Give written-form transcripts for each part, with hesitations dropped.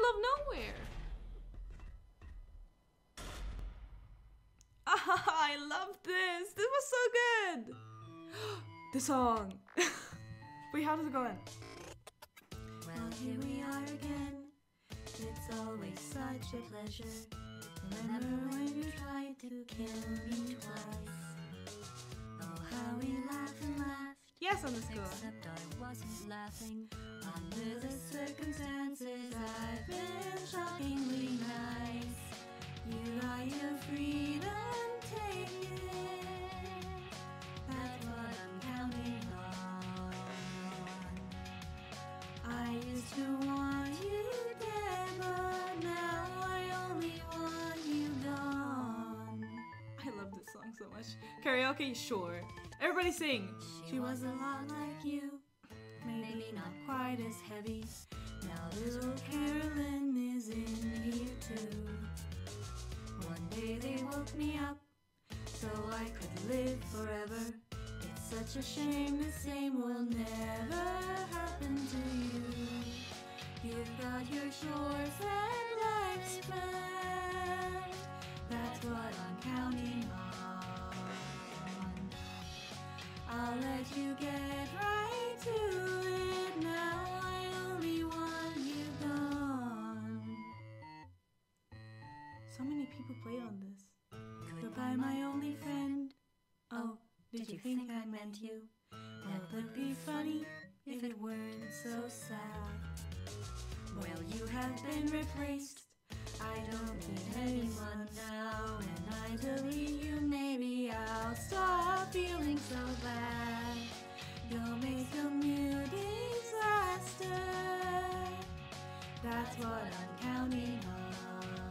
of nowhere. I love this. This was so good. The song. Wait, how does it go in? Well, here we are again. It's always such a pleasure. Remember when you tried to kill me twice? Oh, how we laughed and laughed. Yes, underscore. Except I wasn't laughing. Under the circumstances, I've been shockingly nice. You got your freedom, take it. That's what I'm counting on. I used to want you dead, but now I only want you gone. I love this song so much. Karaoke, sure. Everybody sing. She was a lot like you, maybe not quite as heavy. Now little Carolyn is in here too. One day they woke me up so I could live forever. It's such a shame the same will never happen to you. You've got your shores and lifespan. That's what I'm counting on. I'll let you get right to it. Now I only want you gone. So many people played on this. Goodbye, my only friend. Oh, did you think I meant you? Well, it would be funny if it weren't so sad. Well, you have been replaced. I don't need anyone now, and I delete you. Maybe I'll stop feeling so bad. You'll make a new disaster. That's what I'm counting on.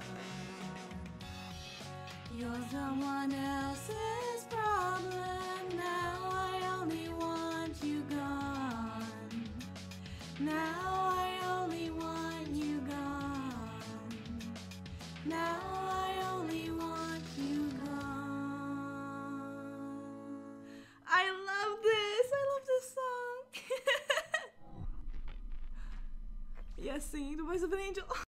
You're someone else's problem. Now I only want you gone. Now I only want you gone. Now I only want you gone. I love this. I love this song. Yes, singing the voice of an angel.